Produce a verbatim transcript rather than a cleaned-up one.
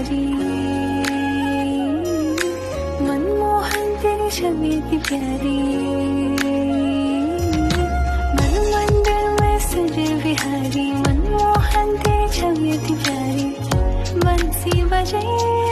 प्यारी, मनमोहन तेरी छवि थी प्यारी, मन मंदिर में सजे विहारी, मनमोहन तेरी छवि थी प्यारी, बंसी बजे